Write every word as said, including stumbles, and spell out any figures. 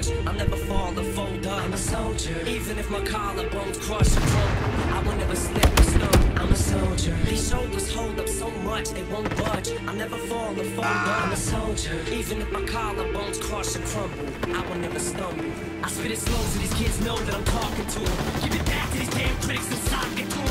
budge. I'll never fall or fold up. I'm a soldier. Even if my collarbones crush and crumble, I will never slip or stumble. I'm a soldier. These shoulders hold up so much they won't budge. I'll never fall or fold up. I'm a soldier. Even if my collarbones crush and crumble, I will never stumble. I spit it slow so these kids know that I'm talking to them. Give it back to these damn critics inside.